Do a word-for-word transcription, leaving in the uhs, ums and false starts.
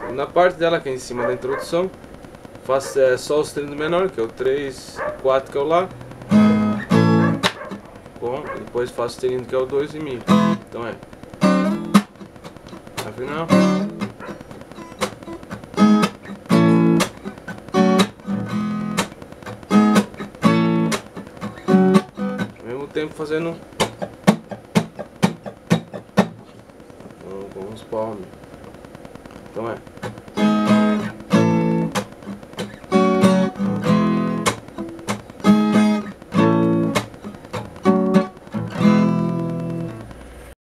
Na parte dela, que é em cima da introdução, faço é, só o sustenido menor, que é o três, quatro, que é o Lá. Bom, depois faço o sustenido, que é o dois e Mi. Então é afinal. Ao mesmo tempo fazendo com os palmos. Então é